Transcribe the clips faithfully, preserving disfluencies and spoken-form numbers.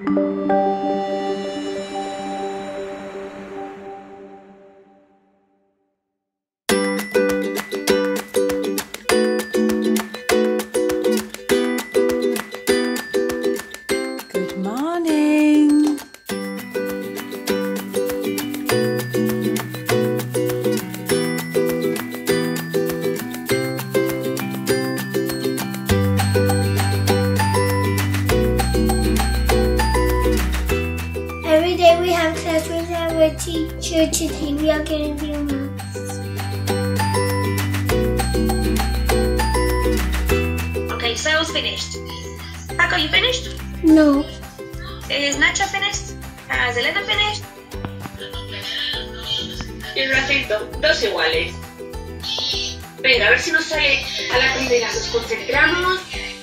Good morning. Every day we have class with our teacher. Today we are going to do maths. Okay, Saul's finished. Paco, you finished? No. Is Nacho finished? Has Elena finished? Y Rafito, dos iguales. Venga, a ver si nos sale a la primera. Nos concentramos.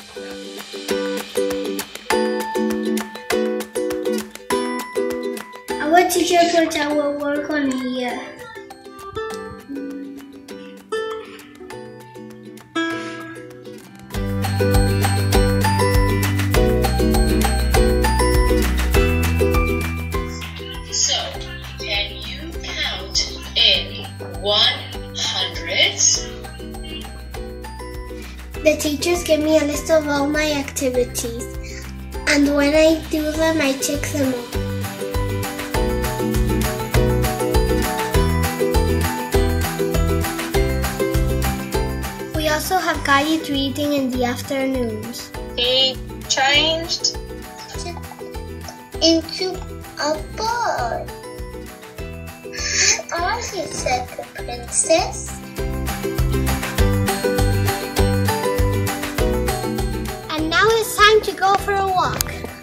Our teacher put our work on here. So, can you count in one hundreds? The teachers give me a list of all my activities, and when I do them, I check them off. We also have guided reading in the afternoons. He changed Into a bird. Are you, said the princess. And now it's time to go for a walk.